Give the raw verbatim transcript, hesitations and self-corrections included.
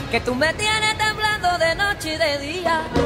que tú me tienes temblando de noche y de día.